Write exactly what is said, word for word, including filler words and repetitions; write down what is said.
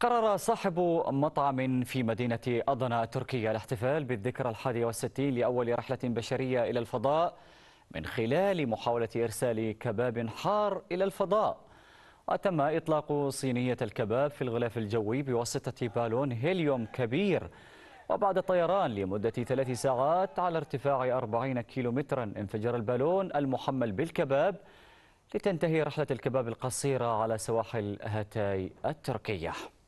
قرر صاحب مطعم في مدينة أضنا التركية الاحتفال بالذكرى الحادية والستين لأول رحلة بشرية إلى الفضاء من خلال محاولة إرسال كباب حار إلى الفضاء. وتم إطلاق صينية الكباب في الغلاف الجوي بواسطة بالون هيليوم كبير، وبعد طيران لمدة ثلاث ساعات على ارتفاع أربعين كيلومترا انفجر البالون المحمل بالكباب لتنتهي رحلة الكباب القصيرة على سواحل هاتاي التركية.